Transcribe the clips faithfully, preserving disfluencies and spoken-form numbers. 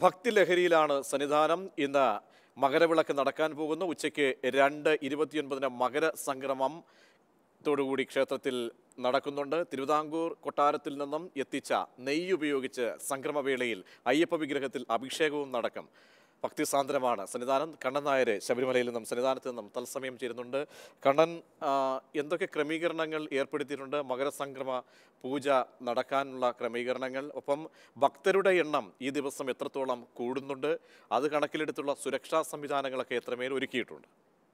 ഭക്തിലഹരിയിലാണ് സന്നിധാനം. ഇന്ന് മകരവിളക്ക് നടക്കാൻ പോകുന്നു. ഉച്ചയ്ക്ക് രണ്ട് ഇരുപത്തിയൊൻപതിന് മകര സംക്രമം ത്തോടുകൂടി ക്ഷേത്രത്തിൽ നടക്കുന്നുണ്ട്. തിരുവിതാംകൂർ കൊട്ടാരത്തിൽ നിന്നും എത്തിച്ച നെയ്യ് ഉപയോഗിച്ച് സംക്രമവേളയിൽ അയ്യപ്പ വിഗ്രഹത്തിൽ അഭിഷേകവും നടക്കും. ഭക്തിസാന്ദ്രമാണ് സന്നിധാനം. കണ്ണൻ നായർ ശബരിമലയിൽ നിന്നും സന്നിധാനത്ത് നിന്നും തത്സമയം ചേരുന്നുണ്ട്. കണ്ണൻ, എന്തൊക്കെ ക്രമീകരണങ്ങൾ ഏർപ്പെടുത്തിയിട്ടുണ്ട്? മകരസംക്രമ പൂജ നടക്കാനുള്ള ക്രമീകരണങ്ങൾ, ഒപ്പം ഭക്തരുടെ എണ്ണം ഈ ദിവസം എത്രത്തോളം കൂടുന്നുണ്ട്, അത് കണക്കിലെടുത്തുള്ള സുരക്ഷാ സംവിധാനങ്ങളൊക്കെ എത്രമേൽ ഒരുക്കിയിട്ടുണ്ട്?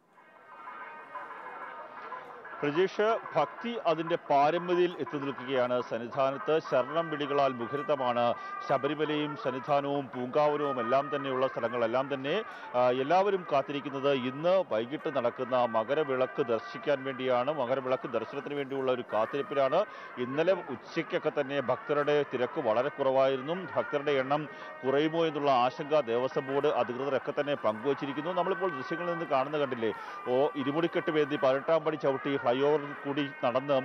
പ്രജീഷ്, ഭക്തി അതിൻ്റെ പാരമ്പര്യത്തിൽ എത്തി നിൽക്കുകയാണ്. സന്നിധാനത്ത് ശരണം വിളികളാൽ മുഖരിതമാണ് ശബരിമലയും സന്നിധാനവും പൂങ്കാവനവും എല്ലാം തന്നെയുള്ള സ്ഥലങ്ങളെല്ലാം തന്നെ. എല്ലാവരും കാത്തിരിക്കുന്നത് ഇന്ന് വൈകിട്ട് നടക്കുന്ന മകരവിളക്ക് ദർശിക്കാൻ വേണ്ടിയാണ്. മകരവിളക്ക് ദർശനത്തിന് വേണ്ടിയുള്ള ഒരു കാത്തിരിപ്പിലാണ്. ഇന്നലെ ഉച്ചയ്ക്കൊക്കെ തന്നെ ഭക്തരുടെ തിരക്ക് വളരെ കുറവായിരുന്നു. ഭക്തരുടെ എണ്ണം കുറയുമോ എന്നുള്ള ആശങ്ക ദേവസ്വം ബോർഡ് അധികൃതരൊക്കെ തന്നെ പങ്കുവച്ചിരിക്കുന്നു. നമ്മളിപ്പോൾ ദൃശ്യങ്ങളിൽ നിന്ന് കാണുന്ന കണ്ടില്ലേ, ഓ ഇരുമുടിക്കെട്ട് വേദി പതിനെട്ടാം പടി ചവിട്ടി ഫ്ലൈ ഓവറിൽ കൂടി നടന്ന്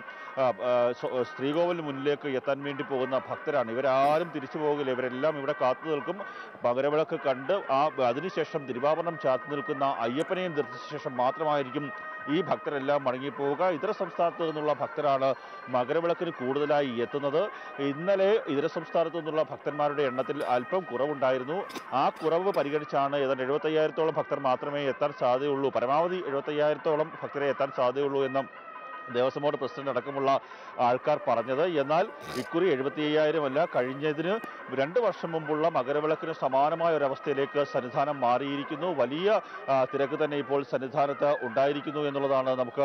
ശ്രീകോവിലിന് മുന്നിലേക്ക് എത്താൻ വേണ്ടി പോകുന്ന ഭക്തരാണ്. ഇവരാരും തിരിച്ചു പോകില്ല, ഇവരെല്ലാം ഇവിടെ കാത്തു നിൽക്കും. മകരവിളക്ക് കണ്ട് ആ അതിനുശേഷം തിരുവാഭരണം ചാത്തു നിൽക്കുന്ന അയ്യപ്പനെയും ദർശിച്ച ശേഷം മാത്രമായിരിക്കും ഈ ഭക്തരെല്ലാം മടങ്ങിപ്പോവുക. ഇതര സംസ്ഥാനത്ത് നിന്നുള്ള ഭക്തരാണ് മകരവിളക്കിന് കൂടുതലായി എത്തുന്നത്. ഇന്നലെ ഇതര സംസ്ഥാനത്തു നിന്നുള്ള ഭക്തന്മാരുടെ എണ്ണത്തിൽ അല്പം കുറവുണ്ടായിരുന്നു. ആ കുറവ് പരിഗണിച്ചാണ് ഏതാണ്ട് എഴുപത്തയ്യായിരത്തോളം ഭക്തർ മാത്രമേ എത്താൻ സാധ്യതയുള്ളൂ, പരമാവധി എഴുപത്തയ്യായിരത്തോളം ഭക്തരെ എത്താൻ സാധ്യതയുള്ളൂ എന്നും ദേവസ്വം ബോർഡ് പ്രസിഡന്റ് അടക്കമുള്ള ആൾക്കാർ പറഞ്ഞത്. എന്നാൽ ഇക്കുറി എഴുപത്തി അയ്യായിരം അല്ല, കഴിഞ്ഞതിന് രണ്ട് വർഷം മുമ്പുള്ള മകരവിളക്കിന് സമാനമായ ഒരവസ്ഥയിലേക്ക് സന്നിധാനം മാറിയിരിക്കുന്നു. വലിയ തിരക്ക് തന്നെ ഇപ്പോൾ സന്നിധാനത്ത് ഉണ്ടായിരിക്കുന്നു എന്നുള്ളതാണ് നമുക്ക്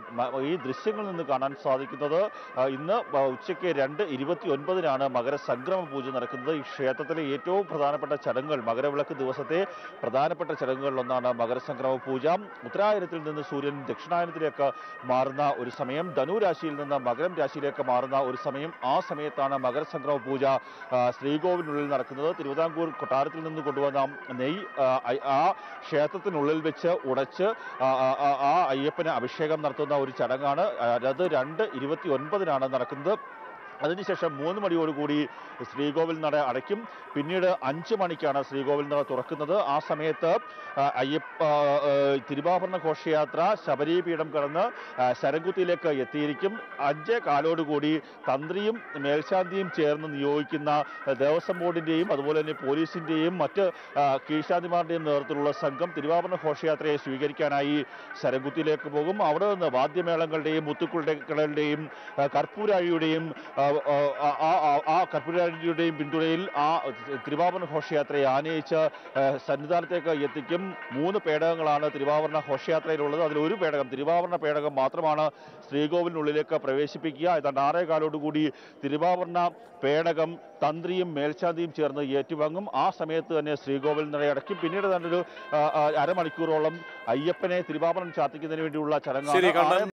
ഈ ദൃശ്യങ്ങളിൽ നിന്ന് കാണാൻ സാധിക്കുന്നത്. ഇന്ന് ഉച്ചയ്ക്ക് രണ്ട് ഇരുപത്തി ഒൻപതിനാണ് മകരസംക്രമ പൂജ നടക്കുന്നത്. ഈ ക്ഷേത്രത്തിലെ ഏറ്റവും പ്രധാനപ്പെട്ട ചടങ്ങുകൾ, മകരവിളക്ക് ദിവസത്തെ പ്രധാനപ്പെട്ട ചടങ്ങുകളിലൊന്നാണ് മകരസംക്രമ പൂജ. ഉത്തരായനത്തിൽ നിന്ന് സൂര്യൻ ദക്ഷിണായനത്തിലേക്ക് മാറുന്ന ഒരു സമയം, ധനുരാശിയിൽ നിന്ന് മകരം രാശിയിലേക്ക് മാറുന്ന ഒരു സമയം. ആ സമയത്താണ് മകരസംക്രമ പൂജ ശ്രീകോവിലിനുള്ളിൽ നടക്കുന്നത്. തിരുവിതാംകൂർ കൊട്ടാരത്തിൽ നിന്ന് കൊണ്ടുവന്ന നെയ്യ് ആ ക്ഷേത്രത്തിനുള്ളിൽ വെച്ച് ഉടച്ച് ആ അയ്യപ്പന് അഭിഷേകം നടത്തുന്ന ഒരു ചടങ്ങാണ്. അത് രണ്ട് ഇരുപത്തി ഒൻപതിനാണ് നടക്കുന്നത്. അതിനുശേഷം മൂന്ന് മണിയോടുകൂടി ശ്രീകോവിൽ നട അടയ്ക്കും. പിന്നീട് അഞ്ച് മണിക്കാണ് ശ്രീകോവിൽ നട തുറക്കുന്നത്. ആ സമയത്ത് അയ്യപ്പ തിരുവാഭരണ ഘോഷയാത്ര ശബരീപീഠം കടന്ന് ശരംകുത്തിയിലേക്ക് എത്തിയിരിക്കും. അഞ്ചേ കാലോടുകൂടി തന്ത്രിയും മേൽശാന്തിയും ചേർന്ന് നിയോഗിക്കുന്ന ദേവസ്വം ബോർഡിൻ്റെയും അതുപോലെ തന്നെ പോലീസിൻ്റെയും മറ്റ് കീഴ്ശാന്തിമാരുടെയും നേതൃത്വത്തിലുള്ള സംഘം തിരുവാഭരണ ഘോഷയാത്രയെ സ്വീകരിക്കാനായി ശരംകുത്തിയിലേക്ക് പോകും. അവിടെ നിന്ന് വാദ്യമേളങ്ങളുടെയും മുത്തുക്കുകളുടെയും കർപ്പൂരാഴിയുടെയും ആ കർപ്പൂരാഴിയുടെയും പിന്തുണയിൽ ആ തിരുവാഭരണ ഘോഷയാത്രയെ ആനയിച്ച് സന്നിധാനത്തേക്ക് എത്തിക്കും. മൂന്ന് പേടകങ്ങളാണ് തിരുവാഭരണ ഘോഷയാത്രയിലുള്ളത്. അതിലൊരു പേടകം, തിരുവാഭരണ പേടകം മാത്രമാണ് ശ്രീകോവിലിനുള്ളിലേക്ക് പ്രവേശിപ്പിക്കുക. ഏതാണ്ട് ആറേകാലോടുകൂടി തിരുവാഭരണ പേടകം തന്ത്രിയും മേൽശാന്തിയും ചേർന്ന് ഏറ്റുവാങ്ങും. ആ സമയത്ത് തന്നെ ശ്രീകോവിൽ നടയടയ്ക്കും. പിന്നീട് തന്നെ ഒരു അരമണിക്കൂറോളം അയ്യപ്പനെ തിരുവാഭരണം ചാർത്തിക്കുന്നതിന് വേണ്ടിയുള്ള ചടങ്ങാണ്.